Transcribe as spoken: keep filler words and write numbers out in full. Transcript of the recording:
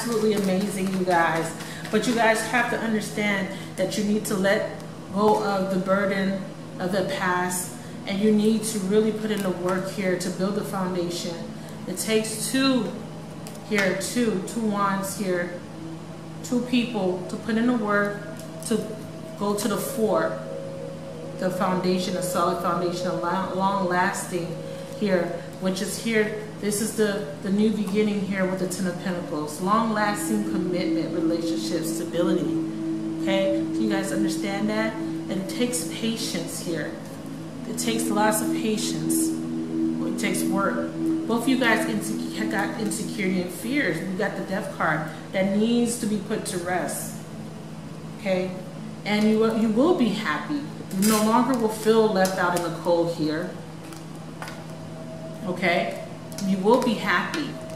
absolutely amazing, you guys. But you guys have to understand that you need to let go of the burden of the past, and you need to really put in the work here to build the foundation. It takes two here, two, two wands here, two people to put in the work to go to the four, the foundation, a solid foundation, a long lasting here, which is here. This is the, the new beginning here with the Ten of Pentacles. Long lasting commitment, relationship, stability. Okay, do you guys understand that? And it takes patience here. It takes lots of patience. It takes work. Both of you guys insecure, got insecurity and fears. We got the Death card that needs to be put to rest. Okay, and you will, you will be happy. You no longer will feel left out in the cold here. Okay, you will be happy.